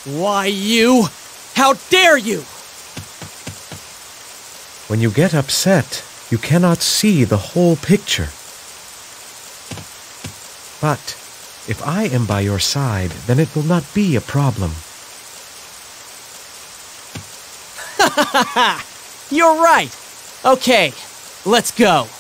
Why you? How dare you? When you get upset, you cannot see the whole picture. But if I am by your side, then it will not be a problem. You're right. Okay, let's go.